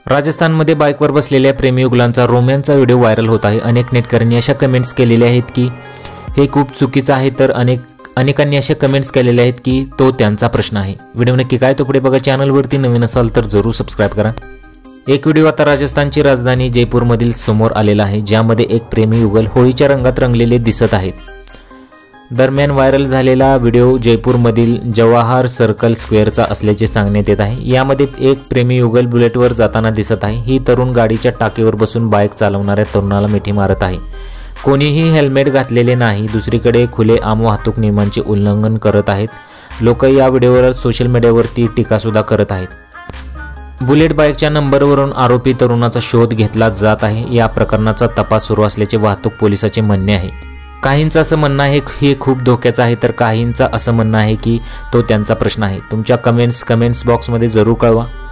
राजस्थानमध्ये बाईकवर बसलेल्या प्रेमीयुगलांचा रोमॅन्सचा व्हिडिओ व्हायरल होत आहे। अनेक नेटकऱ्यांनी अशा कमेंट्स केलेल्या आहेत की हे खूप चुकीचं आहे, तर अनेकांनी अशा कमेंट्स केलेल्या आहेत की तो त्यांचा प्रश्न आहे। व्हिडिओ नक्की काय तो पुढे बघा। चॅनलवरती नवीन असाल तर जरूर सबस्क्राइब करा। एक व्हिडिओ आता राजस्थानची राजधानी जयपूरमधील समोर आलेला आहे, ज्यामध्ये एक प्रेमी युगल होळीच्या रंगात रंगलेले दिसत आहेत। दरम्यान व्हायरल झालेला व्हिडिओ जयपूरमधील जवाहर सर्कल स्क्वेअरचा असल्याचे सांगण्यात येत आहे। यामध्ये एक प्रेमी युगल बुलेटवर जाताना दिसत आहे। ही तरुण गाडीच्या टाकीवर बसून बाईक चालवणाऱ्या तरुणाला मिठी मारत आहे। कोणीही हेल्मेट घातलेले नाही। दुसरीकडे खुलेआम वाहतूक नियमांचे उल्लंघन करत आहेत। लोक या व्हिडिओवर सोशल मीडियावरती टीका सुद्धा करत आहेत। बुलेट बाईकच्या नंबरवरून आरोपी तरुणाचा शोध घेतला जात आहे। या प्रकरणाचा तपास सुरू असल्याचे वाहतूक पोलिसांचे म्हणणे आहे। काहींचं असं म्हणणं आहे हे खूप धोक्याचं आहे, तर काहींचं असं म्हणणं आहे की तो त्यांचा प्रश्न आहे। तुमच्या कमेंट्स बॉक्समध्ये जरूर कळवा।